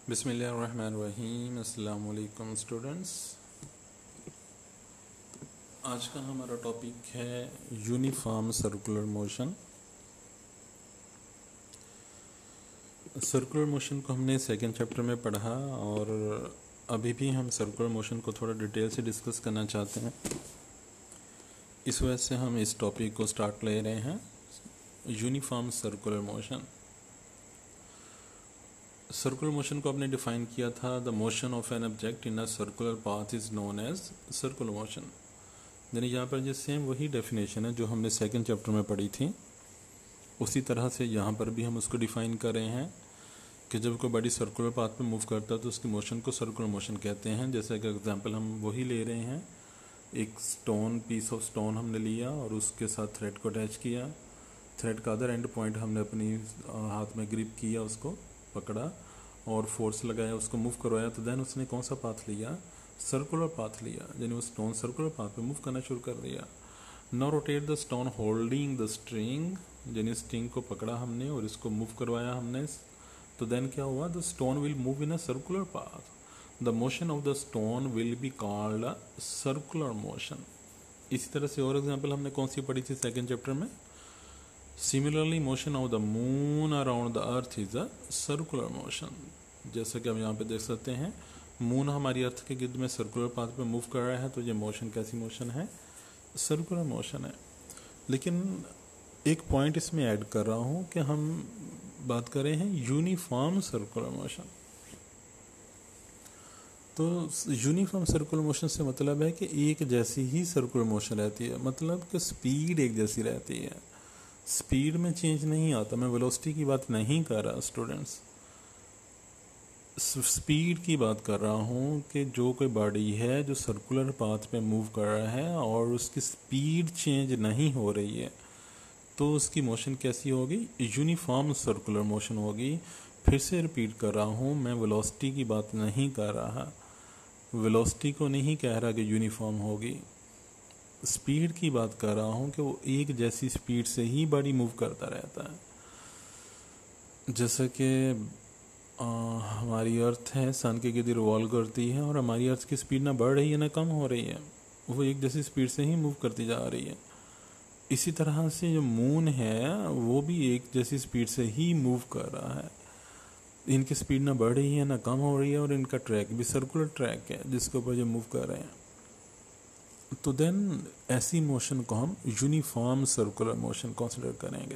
बिस्मिल्लाहिर्रहमानिर्रहीम। अस्सलाम वालेकुम स्टूडेंट्स। आज का हमारा टॉपिक है uniform circular motion. Circular motion को हमने सेकंड चैप्टर में पढ़ा और अभी भी हम सर्कुलर मोशन को थोड़ा डिटेल से डिस्कस करना चाहते हैं। इस वजह से हम इस टॉपिक को स्टार्ट ले रहे हैं, uniform circular motion. Circular motion को आपने डिफाइन किया था, the motion of an object in a circular path is known as circular motion. यानी यहाँ पर जो सेम वही डेफिनेशन है जो हमने सेकंड चैप्टर में पढ़ी थी, उसी तरह से यहाँ पर भी हम उसको डिफाइन कर रहे हैं कि जब कोई बॉडी सर्कुलर पाथ पे मूव करता है तो उसकी मोशन को सर्कुलर मोशन कहते हैं। जैसे कि एग्जांपल हम वही ले रहे हैं, एक पीस ऑफ स्टोन हमने लिया और उसके साथ थ्रेड को अटैच किया। थ्रेड का अदर एंड पॉइंट हमने अपनी हाथ में ग्रिप किया, उसको पकड़ा और फोर्स लगाया, उसको मूव करवाया, तो देन उसने कौन सा पाथ लिया? सर्कुलर पाथ लिया। यानी वो स्टोन सर्कुलर पाथ पे मूव करना शुरू कर दिया। Now rotate the stone holding the string, यानी स्ट्रिंग को पकड़ा हमने और इसको मूव करवाया हमने, तो देन क्या हुआ? The stone will move in a circular path. The motion of the stone will be called a circular motion. इसी तरह से और एग्जाम्पल हमने कौन सी पढ़ी थी सेकेंड चैप्टर में? Similarly, motion of the moon around the earth is a circular motion। जैसे कि हम यहाँ पे देख सकते हैं, मून हमारी अर्थ के गिर्द में सर्कुलर पाथ पे मूव कर रहा है, तो ये मोशन कैसी मोशन है? सर्कुलर मोशन है। लेकिन एक पॉइंट इसमें ऐड कर रहा हूँ कि हम बात कर रहे हैं यूनिफॉर्म सर्कुलर मोशन। तो यूनिफॉर्म सर्कुलर मोशन से मतलब है कि एक जैसी ही सर्कुलर मोशन रहती है, मतलब कि स्पीड एक जैसी रहती है, स्पीड में चेंज नहीं आता। मैं वेलोसिटी की बात नहीं कर रहा स्टूडेंट्स, स्पीड की बात कर रहा हूँ कि जो कोई बॉडी है जो सर्कुलर पाथ पे मूव कर रहा है और उसकी स्पीड चेंज नहीं हो रही है, तो उसकी मोशन कैसी होगी? यूनिफॉर्म सर्कुलर मोशन होगी। फिर से रिपीट कर रहा हूँ, मैं वेलोसिटी की बात नहीं कर रहा, वेलोसिटी को नहीं कह रहा कि यूनिफॉर्म होगी, स्पीड की बात कर रहा हूँ कि वो एक जैसी स्पीड से ही बॉडी मूव करता रहता है। जैसे कि हमारी अर्थ है, सन के गिर्द रिवॉल्व करती है और हमारी अर्थ की स्पीड ना बढ़ रही है ना कम हो रही है, वो एक जैसी स्पीड से ही मूव करती जा रही है। इसी तरह से जो मून है वो भी एक जैसी स्पीड से ही मूव कर रहा है। इनकी स्पीड ना बढ़ रही है ना कम हो रही है और इनका ट्रैक भी सर्कुलर ट्रैक है जिसके ऊपर जो मूव कर रहे हैं। तो देन ऐसी मोशन को हम यूनिफॉर्म सर्कुलर मोशन कंसिडर करेंगे।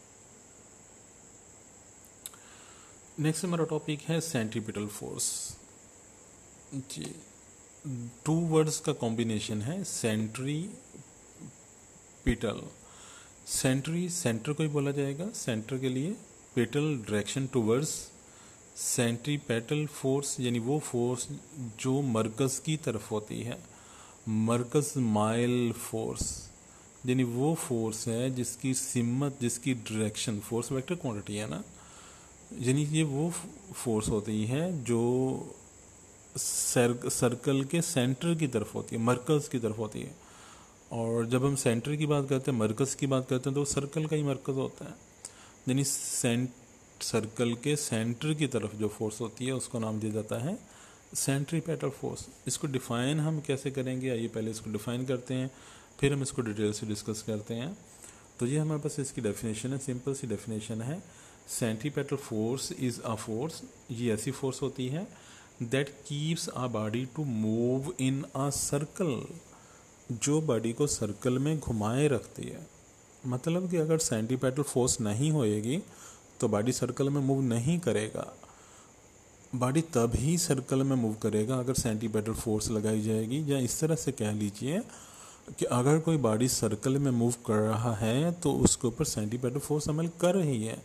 नेक्स्ट हमारा टॉपिक है सेंट्रीपिटल फोर्स। जी, टू वर्ड्स का कॉम्बिनेशन है, सेंट्रीपिटल। सेंट्री सेंटर को ही बोला जाएगा सेंटर के लिए, petal direction towards. Centripetal force यानी वो फोर्स जो मरकज की तरफ होती है, मरकज माइल फोर्स, यानी वो फोर्स है जिसकी सिमत, जिसकी डायरेक्शन, फोर्स वेक्टर क्वांटिटी है ना, यानी ये वो फोर्स होती है जो सर्कल के सेंटर की तरफ होती है, मरकज की तरफ होती है। और जब हम सेंटर की बात करते हैं, मरकज की बात करते हैं, तो सर्कल का ही मरकज होता है। यानी सर्कल के सेंटर की तरफ जो फोर्स होती है उसको नाम दिया जाता है सेंट्रीपेटल फोर्स। इसको डिफाइन हम कैसे करेंगे? आइए पहले इसको डिफाइन करते हैं, फिर हम इसको डिटेल से डिस्कस करते हैं। तो ये हमारे पास इसकी डेफिनेशन है, सिंपल सी डेफिनेशन है। Centripetal force is a force, ये ऐसी फोर्स होती है that keeps a body to move in a circle, जो बॉडी को सर्कल में घुमाए रखती है। मतलब कि अगर सेंट्रीपेटल फोर्स नहीं होएगी तो बॉडी सर्कल में मूव नहीं करेगा। बॉडी तभी सर्कल में मूव करेगा अगर सेंट्रीपेटल फोर्स लगाई जाएगी। या इस तरह से कह लीजिए कि अगर कोई बॉडी सर्कल में मूव कर रहा है तो उसके ऊपर सेंट्रीपेटल फोर्स अमल कर रही है।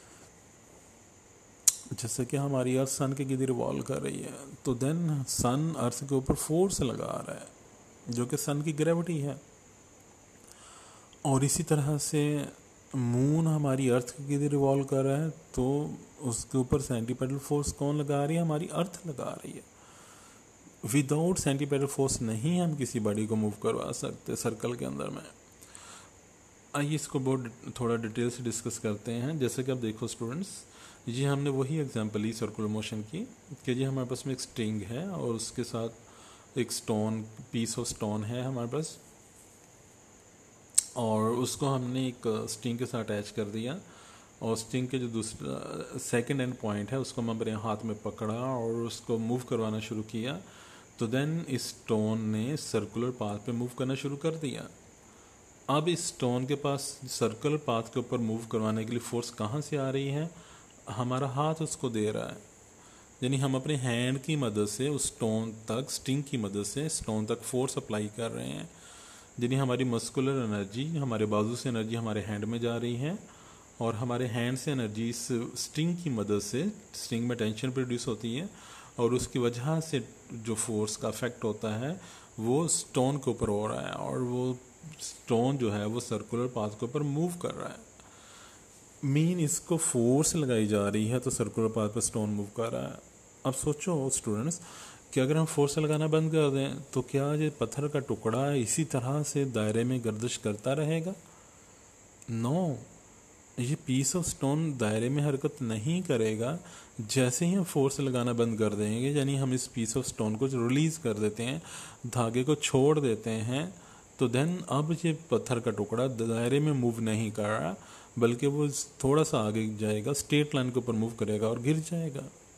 जैसे कि हमारी अर्थ सन के गिर्द रिवॉल्व कर रही है, तो देन सन अर्थ के ऊपर फोर्स लगा रहा है जो कि सन की ग्रेविटी है। और इसी तरह से मून हमारी अर्थ के गिर्द रिवॉल्व कर रहा है, तो उसके ऊपर सेंट्रीपेटल फोर्स कौन लगा रही है? हमारी अर्थ लगा रही है। विदाउट सेंट्रीपेटल फोर्स नहीं हम किसी बॉडी को मूव करवा सकते सर्कल के अंदर में। आइए इसको बहुत थोड़ा डिटेल से डिस्कस करते हैं। जैसे कि आप देखो स्टूडेंट्स, ये हमने वही एग्जांपल ली सर्कुलर मोशन की कि जी हमारे पास में एक स्ट्रिंग है और उसके साथ एक स्टोन, पीस ऑफ स्टोन है हमारे पास, और उसको हमने एक स्ट्रिंग के साथ अटैच कर दिया, और स्ट्रिंग के जो दूसरा सेकंड एंड पॉइंट है उसको हम अपने हाथ में पकड़ा और उसको मूव करवाना शुरू किया, तो देन इस स्टोन ने सर्कुलर पाथ पे मूव करना शुरू कर दिया। अब इस स्टोन के पास सर्कुलर पाथ के ऊपर मूव करवाने के लिए फोर्स कहाँ से आ रही है? हमारा हाथ उसको दे रहा है, यानी हम अपने हैंड की मदद से उस स्टोन तक, स्ट्रिंग की मदद से स्टोन तक फोर्स अप्लाई कर रहे हैं। यानी हमारी मस्कुलर एनर्जी, हमारे बाजू से एनर्जी हमारे हैंड में जा रही है, और हमारे हैंड से एनर्जी इस स्ट्रिंग की मदद से, स्ट्रिंग में टेंशन प्रोड्यूस होती है और उसकी वजह से जो फोर्स का इफेक्ट होता है वो स्टोन के ऊपर हो रहा है, और वो स्टोन जो है वो सर्कुलर पाथ के ऊपर मूव कर रहा है। मीन इसको फोर्स लगाई जा रही है तो सर्कुलर पाथ पर स्टोन मूव कर रहा है। अब सोचो स्टूडेंट्स कि अगर हम फोर्स लगाना बंद कर दें तो क्या ये पत्थर का टुकड़ा इसी तरह से दायरे में गर्दिश करता रहेगा? नो, ये पीस ऑफ स्टोन दायरे में हरकत नहीं करेगा। जैसे ही हम फोर्स लगाना बंद कर देंगे, यानी हम इस पीस ऑफ स्टोन को रिलीज कर देते हैं, धागे को छोड़ देते हैं, तो देन अब ये पत्थर का टुकड़ा दायरे में मूव नहीं कर रहा, बल्कि वो थोड़ा सा आगे जाएगा, स्ट्रेट लाइन के ऊपर मूव करेगा और गिर जाएगा।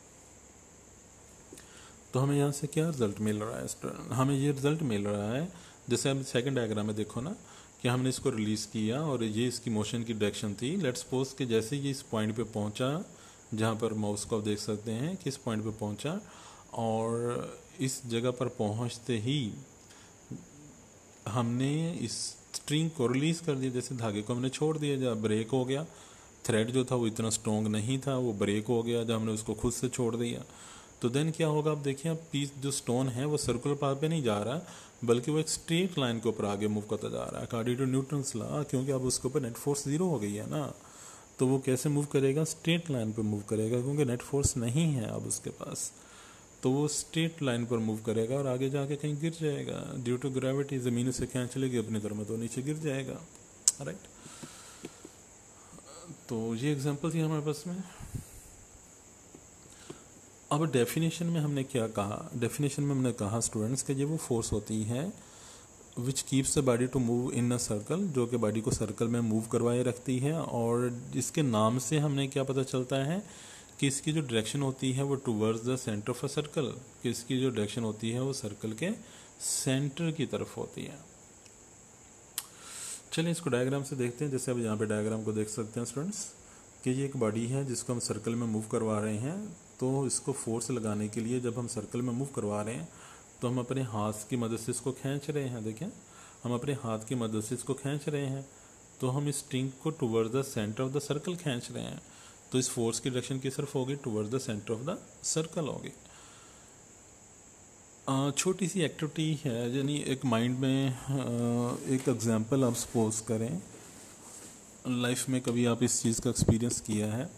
तो हमें यहाँ से क्या रिजल्ट मिल रहा है? हमें ये रिजल्ट मिल रहा है, जैसे अब सेकंड डायग्राम में देखो ना कि हमने इसको रिलीज़ किया और ये इसकी मोशन की डायरेक्शन थी। लेट्स सपोज कि जैसे ये इस पॉइंट पे पहुंचा, जहाँ पर माउस को आप देख सकते हैं कि इस पॉइंट पे पहुंचा, और इस जगह पर पहुंचते ही हमने इस स्ट्रिंग को रिलीज़ कर दिया, जैसे धागे को हमने छोड़ दिया, जब ब्रेक हो गया। थ्रेड जो था वो इतना स्ट्रॉन्ग नहीं था, वो ब्रेक हो गया जब हमने उसको खुद से छोड़ दिया। तो देन क्या होगा? आप देखिए, अब पीस जो स्टोन है वो सर्कुलर पाथ पे नहीं जा रहा, बल्कि वो एक स्ट्रेट लाइन के ऊपर आगे मूव करता जा रहा है अकॉर्डिंग टू न्यूटन्स लॉ, क्योंकि अब उसके ऊपर नेट फोर्स 0 हो गई है ना। तो वो कैसे मूव करेगा? स्ट्रेट लाइन पे मूव करेगा, क्योंकि नेट फोर्स नहीं है अब उसके पास। तो वो स्ट्रेट लाइन पर मूव करेगा और आगे जाके कहीं गिर जाएगा। ड्यू टू ग्रेविटी ज़मीन से खींच लेगी अपनी तरफ में, तो नीचे गिर जाएगा। राइट। तो ये एग्जांपल थी हमारे पास में। अब डेफिनेशन में हमने क्या कहा? डेफिनेशन में हमने कहा स्टूडेंट्स कि ये वो फोर्स होती है which keeps the body to move in a circle, जो कि बॉडी को सर्कल में मूव करवाए रखती है। और इसके नाम से हमने क्या पता चलता है कि इसकी जो डायरेक्शन होती है वो towards the centre of a circle, कि इसकी जो डायरेक्शन होती है वो सर्कल के सेंटर की तरफ होती है। चलिए इसको डायग्राम से देखते हैं। जैसे अब यहाँ पे डायग्राम को देख सकते हैं स्टूडेंट्स कि ये एक बॉडी है जिसको हम सर्कल में मूव करवा रहे हैं। तो इसको फोर्स लगाने के लिए जब हम सर्कल में मूव करवा रहे हैं तो हम अपने हाथ की मदद से इसको खींच रहे हैं। देखें, हम अपने हाथ की मदद से इसको खींच रहे हैं, तो हम इस स्ट्रिंग को towards the centre of the circle खींच रहे हैं। तो इस फोर्स की डायरेक्शन किस तरफ होगी? Towards the centre of the circle होगी। छोटी सी एक्टिविटी है, यानी एक माइंड में एक एग्जांपल आप सपोज करें, लाइफ में कभी आप इस चीज़ का एक्सपीरियंस किया है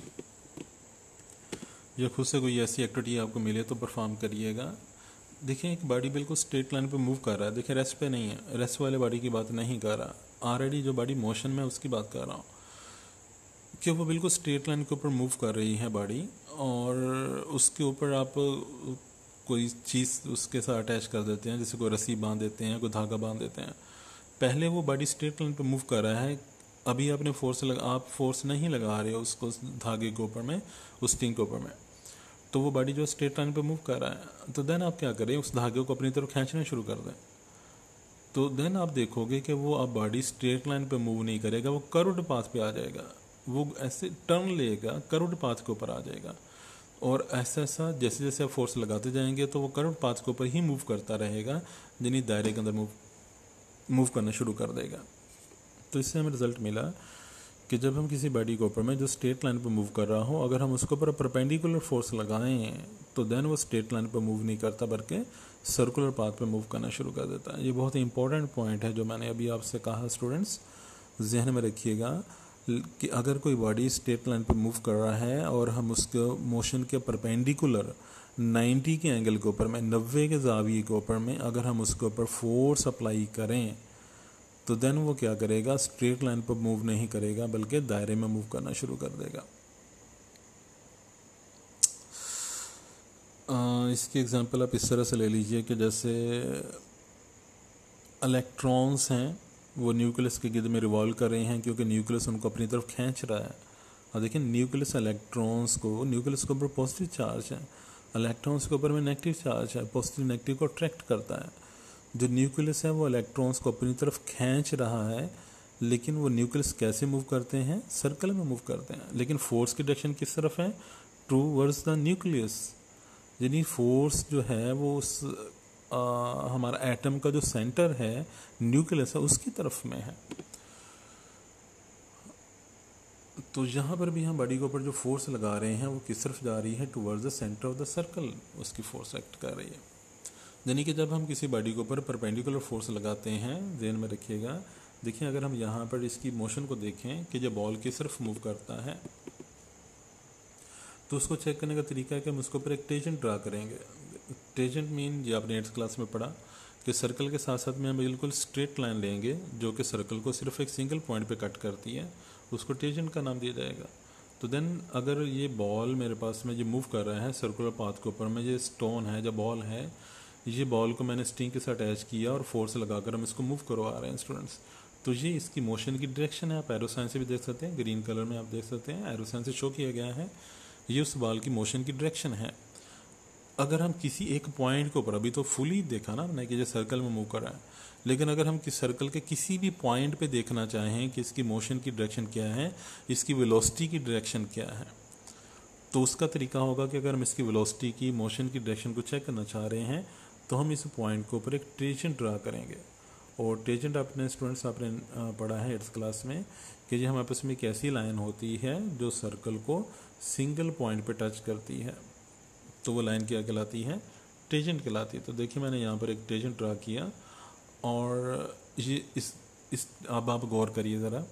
या खुद से कोई ऐसी एक्टिविटी आपको मिले तो परफॉर्म करिएगा। देखिए, एक बॉडी बिल्कुल स्ट्रेट लाइन पे मूव कर रहा है। देखिए, रेस्ट पे नहीं है, रेस्ट वाले बॉडी की बात नहीं कर रहा, ऑलरेडी जो बॉडी मोशन में उसकी बात कर रहा हूँ कि वो बिल्कुल स्ट्रेट लाइन के ऊपर मूव कर रही है बॉडी, और उसके ऊपर आप कोई चीज़ उसके साथ अटैच कर देते हैं, जैसे कोई रस्सी बांध देते हैं, कोई धागा बांध देते हैं। पहले वो बॉडी स्ट्रेट लाइन पे मूव कर रहा है, अभी आपने आप फोर्स नहीं लगा रहे हो उसको धागे के ऊपर में, उस स्ट्रिंग के ऊपर में, तो वो बॉडी जो स्ट्रेट लाइन पे मूव कर रहा है। तो देन आप क्या करें? उस धागे को अपनी तरफ खींचना शुरू कर दें। तो देन आप देखोगे कि वो अब बॉडी स्ट्रेट लाइन पे मूव नहीं करेगा, वो कर्व्ड पाथ पे आ जाएगा, वो ऐसे टर्न लेगा, कर्व्ड पाथ के ऊपर आ जाएगा। और ऐसा ऐसा जैसे जैसे आप फोर्स लगाते जाएंगे तो वो कर्व्ड पाथ के ऊपर ही मूव करता रहेगा, यानी दायरे के अंदर मूव करना शुरू कर देगा। तो इससे हमें रिजल्ट मिला कि जब हम किसी बॉडी के ऊपर में जो स्ट्रेट लाइन पर मूव कर रहा हो, अगर हम उसके ऊपर परपेंडिकुलर फोर्स लगाएं तो देन वो स्ट्रेट लाइन पर मूव नहीं करता, बल्कि सर्कुलर पाथ पे मूव करना शुरू कर देता है। ये बहुत ही इंपॉर्टेंट पॉइंट है जो मैंने अभी आपसे कहा स्टूडेंट्स, जहन में रखिएगा कि अगर कोई बॉडी स्ट्रेट लाइन पर मूव कर रहा है और हम उसके मोशन के परपेंडिकुलर 90 के एंगल के ऊपर में, 90 के ज़ाविये के ऊपर में अगर हम उसके ऊपर फोर्स अप्लाई करें तो देन वो क्या करेगा, स्ट्रेट लाइन पर मूव नहीं करेगा बल्कि दायरे में मूव करना शुरू कर देगा। इसकी एग्जांपल आप इस तरह से ले लीजिए कि जैसे इलेक्ट्रॉन्स हैं वो न्यूक्लियस के गिर्द में रिवॉल्व कर रहे हैं क्योंकि न्यूक्लियस उनको अपनी तरफ खींच रहा है। और देखिए न्यूक्लियस इलेक्ट्रॉन्स को, न्यूक्लियस के ऊपर पॉजिटिव चार्ज है, इलेक्ट्रॉन्स के ऊपर में नेगेटिव चार्ज है, पॉजिटिव नेगेटिव को अट्रैक्ट करता है। जो न्यूक्लियस है वो इलेक्ट्रॉन्स को अपनी तरफ खींच रहा है, लेकिन वो न्यूक्लियस कैसे मूव करते हैं, सर्कल में मूव करते हैं, लेकिन फोर्स की डायरेक्शन किस तरफ है, टूवर्ड्स द न्यूक्लियस। यानी फोर्स जो है वो उस हमारा एटम का जो सेंटर है, न्यूक्लियस है, उसकी तरफ में है। तो यहाँ पर भी हम बॉडी के ऊपर जो फोर्स लगा रहे हैं वो किस तरफ जा रही है, towards the centre of the circle, उसकी फोर्स एक्ट कर रही है। यानी कि जब हम किसी बॉडी के ऊपर परपेंडिकुलर फोर्स लगाते हैं, ध्यान में रखिएगा, देखिए अगर हम यहाँ पर इसकी मोशन को देखें कि जब बॉल किस तरफ मूव करता है, तो उसको चेक करने का तरीका है कि हम उसके ऊपर एक टेंजेंट ड्रा करेंगे। टेंजेंट मीन, ये आपने 8th क्लास में पढ़ा कि सर्कल के साथ साथ में हम बिल्कुल स्ट्रेट लाइन लेंगे जो कि सर्कल को सिर्फ एक सिंगल पॉइंट पे कट करती है, उसको टेंजेंट का नाम दिया जाएगा। तो देन अगर ये बॉल मेरे पास में ये मूव कर रहा है सर्कुलर पाथ के ऊपर में, ये स्टोन है, जो बॉल है, ये बॉल को मैंने स्ट्रिंग के साथ अटैच किया और फोर्स लगाकर हम इसको मूव करवा रहे हैं स्टूडेंट्स। तो ये इसकी मोशन की डायरेक्शन है। आप एरोसाइन से भी देख सकते हैं, ग्रीन कलर में आप देख सकते हैं, एरोसाइन से शो किया गया है, ये उस बॉल की मोशन की डायरेक्शन है। अगर हम किसी एक पॉइंट के ऊपर, अभी तो फुली देखा ना हमने कि ये सर्कल में मूव कर रहा है, लेकिन अगर हम किस सर्कल के किसी भी पॉइंट पे देखना चाहें कि इसकी मोशन की डायरेक्शन क्या है, इसकी वेलोसिटी की डायरेक्शन क्या है, तो उसका तरीका होगा कि अगर हम इसकी वेलोसिटी की, मोशन की डायरेक्शन को चेक करना चाह रहे हैं तो हम इस पॉइंट के ऊपर एक टेंजेंट ड्रा करेंगे। और टेंजेंट आपने स्टूडेंट्स आपने पढ़ा है 8th क्लास में कि ये हमारे पास में एक ऐसी लाइन होती है जो सर्कल को सिंगल पॉइंट पे टच करती है, तो वो लाइन क्या कहलाती है, टेंजेंट कहलाती है। तो देखिए मैंने यहाँ पर एक टेंजेंट ड्रा किया और ये इस अब आप गौर करिए ज़रा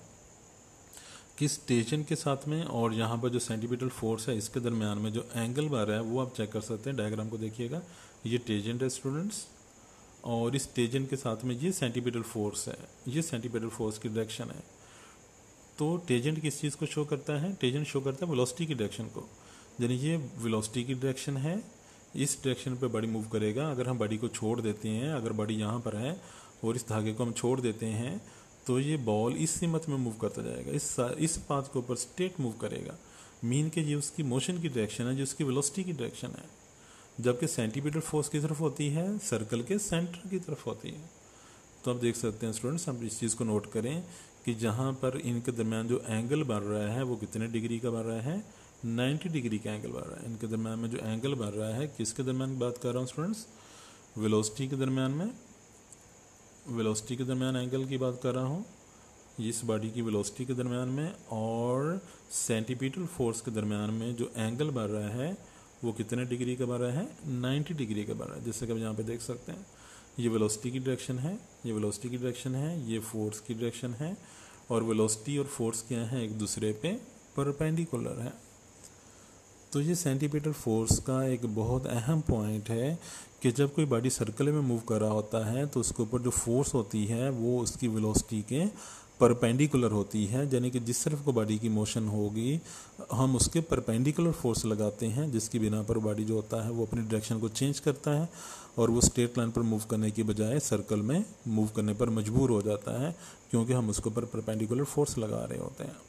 कि इस टेंजेंट के साथ में और यहाँ पर जो सेंटीमीटर फोर्स है इसके दरमियान में जो एंगल बन रहा है वो आप चेक कर सकते हैं। डायग्राम को देखिएगा, ये टेंजेंट है स्टूडेंट्स, और इस टेंजेंट के साथ में ये सेंटीमीटर फोर्स है, ये सेंटीमीटर फोर्स की डायरेक्शन है। तो टेंजेंट किस चीज़ को शो करता है, टेंजेंट शो करता है वेलोसिटी की डायरेक्शन को। यानी ये वेलोसिटी की डायरेक्शन है, इस डायरेक्शन पे बॉडी मूव करेगा। अगर हम बॉडी को छोड़ देते हैं, अगर बॉडी यहाँ पर है और इस धागे को हम छोड़ देते हैं, तो ये बॉल इस सीमत में मूव करता जाएगा, इस पाथ के ऊपर स्ट्रेट मूव करेगा। मीन के ये उसकी मोशन की डायरेक्शन है, जो उसकी वेलोसिटी की डायरेक्शन है। जबकि सेंटीमीटर फोर्स की तरफ होती है, सर्कल के सेंटर की तरफ होती है। तो आप देख सकते हैं स्टूडेंट्स, हम इस चीज़ को नोट करें कि जहाँ पर इनके दरमियान जो एंगल बन रहा है वो कितने डिग्री का बन रहा है, 90 डिग्री का एंगल बन रहा है। इनके दरमियान में जो एंगल बन रहा है, किसके दरमियान बात कर रहा हूँ स्टूडेंट्स, वेलोसिटी के दरमियान में, वेलोसिटी के दरमियान एंगल की बात कर रहा हूँ, इस बॉडी की वेलोसिटी के दरमियान में और सेंटीमीटर फोर्स के दरमियान में जो एंगल बन रहा है वो कितने डिग्री का बन रहा है, 90 डिग्री का बन रहा है। जैसे कि आप यहाँ पे देख सकते हैं, ये वेलोसिटी की डायरेक्शन है, ये वेलोसिटी की डायरेक्शन है, ये फोर्स की डायरेक्शन है, और वेलोसिटी और फोर्स क्या है, एक दूसरे पे परपेंडिकुलर है। तो ये सेंटीमीटर फोर्स का एक बहुत अहम पॉइंट है कि जब कोई बॉडी सर्कल में मूव कर रहा होता है तो उसके ऊपर जो फोर्स होती है वो उसकी वेलोसिटी के परपेंडिकुलर होती है। यानी कि जिस तरफ को बॉडी की मोशन होगी हम उसके परपेंडिकुलर फोर्स लगाते हैं, जिसकी बिना पर बॉडी जो होता है वो अपनी डायरेक्शन को चेंज करता है और वो स्ट्रेट लाइन पर मूव करने की बजाय सर्कल में मूव करने पर मजबूर हो जाता है, क्योंकि हम उसके ऊपर परपेंडिकुलर फोर्स लगा रहे होते हैं।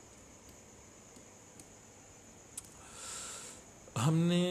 हमने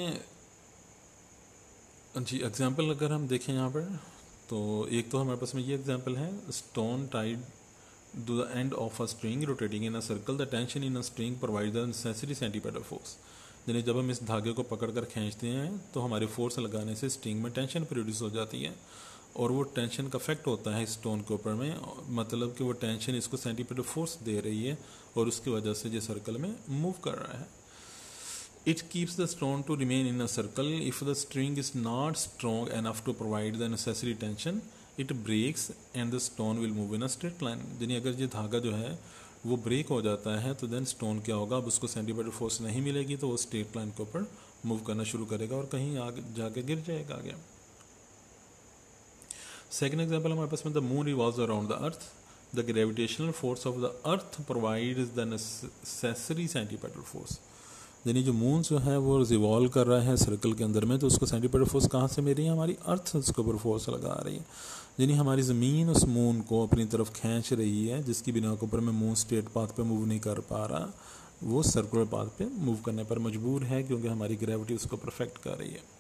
जी एग्जाम्पल अगर हम देखें यहाँ पर, तो एक तो हमारे पास में ये एग्जाम्पल है, stone tied to the end of a string rotating in a circle, the tension in a string provides the necessary centripetal force। यानी जब हम इस धागे को पकड़कर खींचते हैं तो हमारे फोर्स लगाने से स्ट्रिंग में टेंशन प्रोड्यूस हो जाती है और वो टेंशन का इफेक्ट होता है स्टोन के ऊपर में, मतलब कि वो टेंशन इसको सेंटीमीटर फोर्स दे रही है और उसकी वजह से ये सर्कल में मूव कर रहा है। It keeps the stone to remain in a circle. If the string is not strong enough to provide the necessary tension, it breaks and the stone will move in a straight line। यानी अगर ये धागा जो है वो break हो जाता है तो देन स्टोन क्या होगा, अब उसको सेंटीमीटर फोर्स नहीं मिलेगी तो वो स्ट्रेट लाइन के ऊपर मूव करना शुरू करेगा और कहीं आगे जाके गिर जाएगा आगे। सेकेंड एग्जाम्पल हमारे पास में, the moon revolves around the earth. The gravitational force of the earth provides the necessary centripetal force. यानी जो मून जो है वो रिवॉल्व कर रहा है सर्कल के अंदर में, तो उसको सेंटीपिटल फोर्स कहाँ से मिल रही है? हमारी अर्थ उसके ऊपर फोर्स लगा रही है, यानी हमारी ज़मीन उस मून को अपनी तरफ खींच रही है, जिसकी बिना के ऊपर में मून स्ट्रेट पाथ पे मूव नहीं कर पा रहा, वो सर्कुलर पाथ पे मूव करने पर मजबूर है, क्योंकि हमारी ग्रेविटी उसको परफेक्ट कर रही है।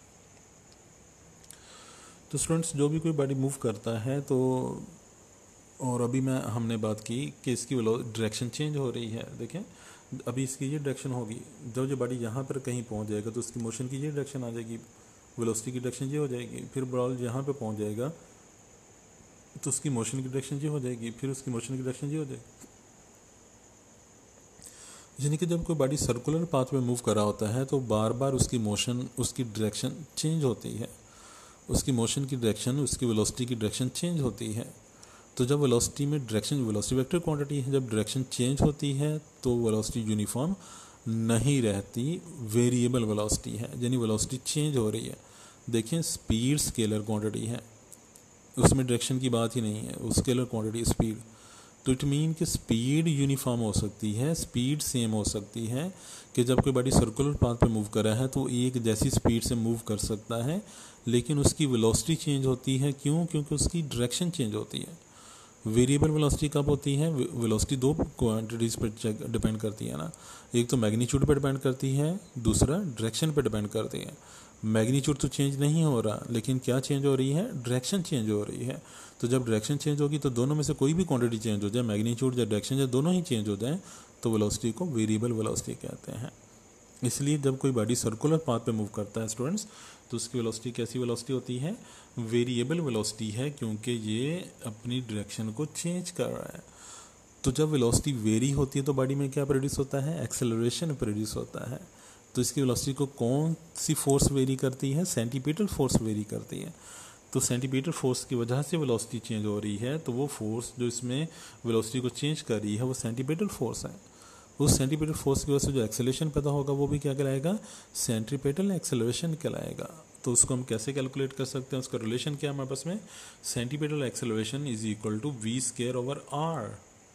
तो स्टूडेंट्स, जो भी कोई बॉडी मूव करता है तो, और अभी हमने बात की कि इसकी डायरेक्शन चेंज हो रही है। देखें, अभी इसकी ये डायरेक्शन होगी, जब जो बॉडी यहाँ पर कहीं पहुँच जाएगा तो उसकी मोशन की ये डायरेक्शन आ जाएगी, वेलोसिटी की डायरेक्शन ये हो जाएगी। फिर बॉल यहाँ पे पहुँच जाएगा तो उसकी मोशन की डायरेक्शन ये हो जाएगी, फिर उसकी मोशन की डायरेक्शन ये हो जाएगी। यानी कि जब कोई बॉडी सर्कुलर पाथ में मूव कर रहा होता है तो बार बार उसकी मोशन, उसकी डायरेक्शन चेंज होती है, उसकी मोशन की डायरेक्शन, उसकी वेलोसिटी की डायरेक्शन चेंज होती है। तो जब वेलोसिटी में डायरेक्शन, वेलोसिटी वेक्टर क्वांटिटी है, जब डायरेक्शन चेंज होती है तो वेलोसिटी यूनिफॉर्म नहीं रहती, वेरिएबल वेलोसिटी है, यानी वेलोसिटी चेंज हो रही है। देखिए, स्पीड स्केलर क्वांटिटी है, उसमें डायरेक्शन की बात ही नहीं है, वो स्केलर क्वांटिटी स्पीड। तो इट मीन कि स्पीड यूनिफॉर्म हो सकती है, स्पीड सेम हो सकती है, कि जब कोई बॉडी सर्कुलर पाथ पे मूव कर रहा है तो एक जैसी स्पीड से मूव कर सकता है, लेकिन उसकी वेलोसिटी चेंज होती है। क्यों? क्योंकि उसकी डायरेक्शन चेंज होती है। वेरिएबल वेलोसिटी कब होती है? वेलोसिटी दो क्वांटिटीज़ पर डिपेंड करती है ना, एक तो मैग्नीट्यूड पर डिपेंड करती है, दूसरा डायरेक्शन पर डिपेंड करती है। मैग्नीट्यूड तो चेंज नहीं हो रहा, लेकिन क्या चेंज हो रही है? डायरेक्शन चेंज हो रही है। तो जब डायरेक्शन चेंज होगी तो दोनों में से कोई भी क्वांटिटी चेंज हो जाए, मैग्नीट्यूड या डायरेक्शन या दोनों ही चेंज हो जाए, तो वेलोसिटी को वेरिएबल वेलोसिटी कहते हैं। इसलिए जब कोई बॉडी सर्कुलर पाथ पे मूव करता है स्टूडेंट्स, तो उसकी वेलोसिटी कैसी वेलोसिटी होती है? वेरिएबल वेलोसिटी है, क्योंकि ये अपनी डायरेक्शन को चेंज कर रहा है। तो जब वेलोसिटी वेरी होती है तो बॉडी में क्या प्रोड्यूस होता है? एक्सेलरेशन प्रोड्यूस होता है। तो इसकी वेलोसिटी को कौन सी फोर्स वेरी करती है? सेंटीपिटल फोर्स वेरी करती है। तो सेंटीपिटल फोर्स की वजह से वेलोसिटी चेंज हो रही है, तो वो फोर्स जो इसमें वेलोसिटी को चेंज कर रही है वो सेंटीपिटल फोर्स है। उस सेंटीपिटल फोर्स की वजह से जो एक्सेलरेशन पैदा होगा वो भी क्या कहलाएगा? सेंट्रीपिटल एक्सेलरेशन कहलाएगा। तो उसको हम कैसे कैलकुलेट कर सकते हैं? उसका रिलेशन क्या है हमारे पास में? Centripetal acceleration is equal to v square over r.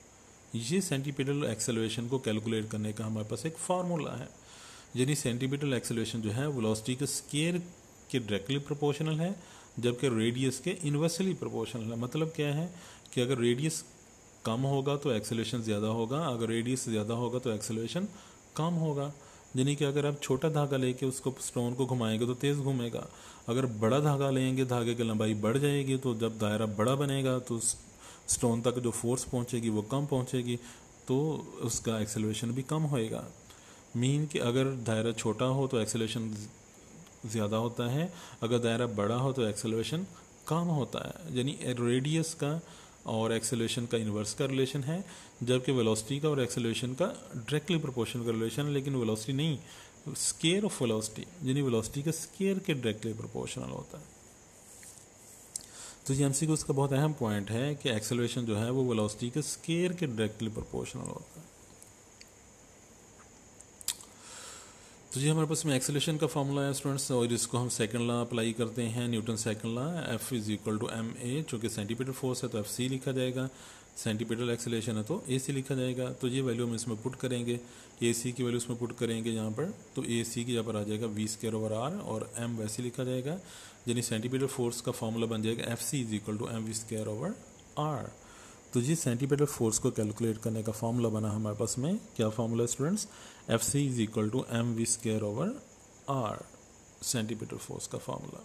ये सेंटीपिटल एक्सेलरेशन को कैलकुलेट करने का हमारे पास एक फार्मूला है। यानी सेंटीपिटल एक्सेलरेशन जो है वेलोसिटी के स्क्वायर के डायरेक्टली प्रोपोर्शनल है, जबकि रेडियस के इन्वर्सली प्रोपोर्शनल है। मतलब क्या है कि अगर रेडियस कम होगा तो एक्सेलरेशन ज़्यादा होगा, अगर रेडियस ज़्यादा होगा तो एक्सेलरेशन कम होगा। यानी कि अगर आप छोटा धागा लेके उसको स्टोन को घुमाएंगे तो तेज़ घूमेगा, अगर बड़ा धागा लेंगे धागे की लंबाई बढ़ जाएगी, तो जब दायरा बड़ा बनेगा तो स्टोन तक जो फोर्स पहुंचेगी वो कम पहुंचेगी, तो उसका एक्सेलरेशन भी कम होएगा। मीन कि अगर दायरा छोटा हो तो एक्सेलरेशन ज़्यादा होता है, अगर दायरा बड़ा हो तो एक्सेलरेशन कम होता है। यानी रेडियस का और एक्सेलरेशन का इन्वर्स का रिलेशन है, जबकि वेलोसिटी का और एक्सेलरेशन का डायरेक्टली प्रोपोर्शनल का रिलेशन है, लेकिन वेलोसिटी नहीं, स्क्वायर ऑफ वेलोसिटी, यानी वेलोसिटी का स्क्वायर के डायरेक्टली प्रोपोर्शनल होता है। तो ये एमसीक्यू उसका बहुत अहम पॉइंट है कि एक्सेलरेशन जो है वो वेलोसिटी के स्क्वायर के डायरेक्टली प्रोपोर्शनल होता है। तो ये हमारे पास में एक्सेलरेशन का फॉर्मूला है स्टूडेंट्स, और इसको हम सेकंड लॉ अप्लाई करते हैं, Newton second law, F is equal to m a. चूँकि सेंटीपिटल फोर्स है तो एफ सी लिखा जाएगा, सेंटीपिटल एक्सेलरेशन है तो ए सी लिखा जाएगा। तो ये वैल्यू हम इसमें पुट करेंगे, ए सी की वैल्यू इसमें पुट करेंगे यहाँ पर, तो ए सी की यहाँ पर आ जाएगा वी स्क्वायर ओवर आर, और एम वैसे लिखा जाएगा, यानी सेंटीपिटल फोर्स का फॉर्मूला बन जाएगा F c is equal to m v square over r. तो जी सेंटीपिटल फोर्स को कैलकुलेट करने का फॉर्मूला बना हमारे पास में, क्या फॉर्मूला है students? F c is equal to m v square over r, centripetal force का फॉर्मूला।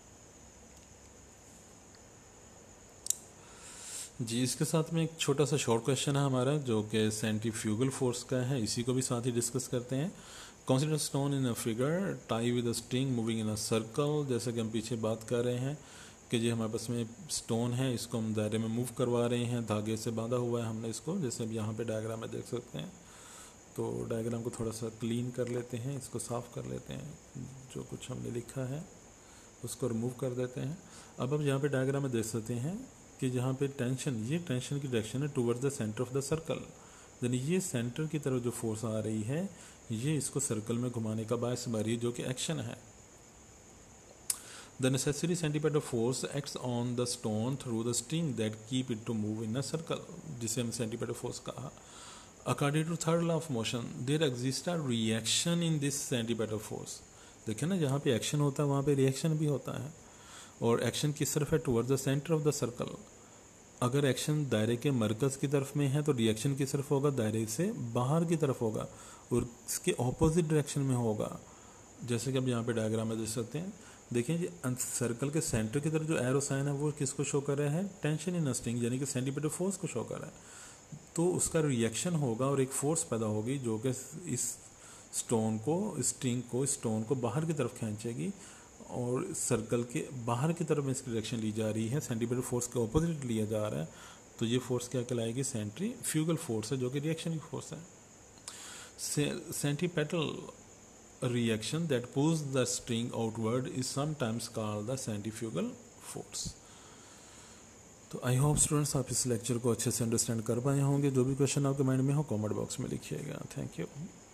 जी इसके साथ में एक छोटा सा शॉर्ट क्वेश्चन है हमारा, जो कि सेंट्रीफ्यूगल फोर्स का है, इसी को भी साथ ही डिस्कस करते हैं। Consider stone in a figure tie with a string moving in a circle. जैसे कि हम पीछे बात कर रहे हैं कि जी हमारे पास में स्टोन है, इसको हम दायरे में मूव करवा रहे हैं, धागे से बांधा हुआ है हमने इसको, जैसे अब यहाँ पे डायग्राम में देख सकते हैं। तो डायग्राम को थोड़ा सा क्लीन कर लेते हैं, इसको साफ़ कर लेते हैं, जो कुछ हमने लिखा है उसको रिमूव कर देते हैं। अब हम यहाँ पे डायग्राम में देख सकते हैं कि जहाँ पे टेंशन, ये टेंशन की डायरेक्शन है towards the centre of the circle, यानी ये सेंटर की तरफ जो फोर्स आ रही है ये इसको सर्कल में घुमाने का बायस बन रही है, जो कि एक्शन है। The necessary centripetal force acts on the stone through the string that keep it to move in a circle, जिसे हम सेंटीपिटल फोर्स कहा। According to third law of motion there exist a reaction in this centripetal force. देखिए ना, जहाँ पे action होता है वहाँ पे रिएक्शन भी होता है, और एक्शन किस तरफ है? Toward the centre of the circle. अगर एक्शन दायरे के मरकज़ की तरफ में है तो रिएक्शन किस तरफ होगा? दायरे से बाहर की तरफ होगा, और इसके ऑपोजिट डायरेक्शन में होगा। जैसे कि अब यहाँ पे डायग्राम में देख सकते हैं, देखिए जी, सर्कल के सेंटर की तरफ जो एरो साइन है वो किसको शो कर रहा है? टेंशन इन स्ट्रिंग, यानी कि सेंटीपिटल फोर्स को शो कर रहा है। तो उसका रिएक्शन होगा और एक फोर्स पैदा होगी जो कि इस स्टोन को, स्ट्रिंग को, स्टोन को बाहर की तरफ खींचेगी, और सर्कल के बाहर की तरफ में इसकी डायरेक्शन ली जा रही है, सेंटीपिटल फोर्स के ऑपोजिट लिया जा रहा है। तो ये फोर्स क्या कहलाएगी? सेंट्रीफ्यूगल फोर्स है, जो कि रिएक्शन की फोर्स है। Centripetal reaction that pulls the string outward is sometimes called the centrifugal force। तो आई होप स्टूडेंट्स आप इस लेक्चर को अच्छे से अंडरस्टैंड कर पाए होंगे। जो भी क्वेश्चन आपके माइंड में हो कमेंट बॉक्स में लिखिएगा। Thank you.